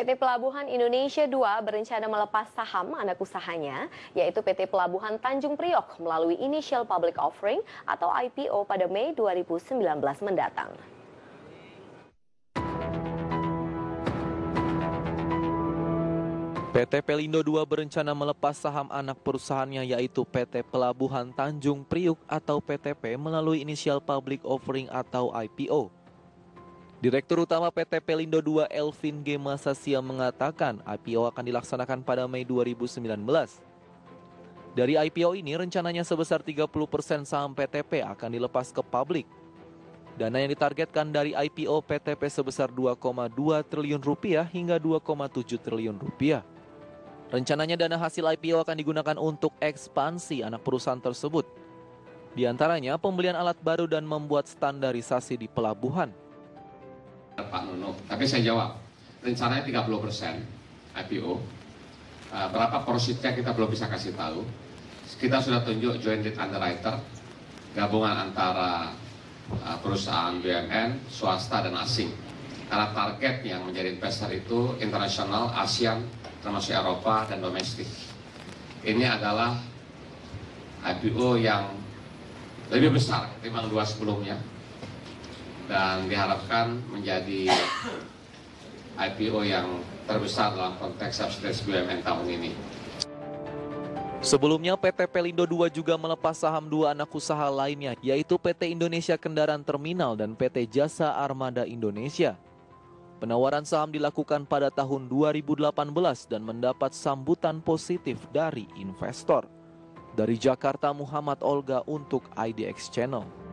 PT Pelabuhan Indonesia II berencana melepas saham anak usahanya, yaitu PT Pelabuhan Tanjung Priok melalui Initial Public Offering atau IPO pada Mei 2019 mendatang. PT Pelindo II berencana melepas saham anak perusahaannya yaitu PT Pelabuhan Tanjung Priok atau PTP melalui Initial Public Offering atau IPO. Direktur Utama PT Pelindo II Elvin G. Masasia mengatakan IPO akan dilaksanakan pada Mei 2019. Dari IPO ini rencananya sebesar 30% saham PTP akan dilepas ke publik. Dana yang ditargetkan dari IPO PTP sebesar 2,2 triliun rupiah hingga 2,7 triliun rupiah. Rencananya dana hasil IPO akan digunakan untuk ekspansi anak perusahaan tersebut. Di antaranya pembelian alat baru dan membuat standarisasi di pelabuhan. Pak Nuno, tapi saya jawab, rencananya 30% IPO. Berapa porsinya kita belum bisa kasih tahu. Kita sudah tunjuk joint lead underwriter, gabungan antara perusahaan BUMN, swasta dan asing. Karena target yang menjadi investor itu internasional, ASEAN, termasuk Eropa dan domestik. Ini adalah IPO yang lebih besar ketimbang dua sebelumnya. Dan diharapkan menjadi IPO yang terbesar dalam konteks subsidiaris BUMN tahun ini. Sebelumnya PT Pelindo II juga melepas saham dua anak usaha lainnya yaitu PT Indonesia Kendaraan Terminal dan PT Jasa Armada Indonesia. Penawaran saham dilakukan pada tahun 2018 dan mendapat sambutan positif dari investor. Dari Jakarta, Muhammad Olga untuk IDX Channel.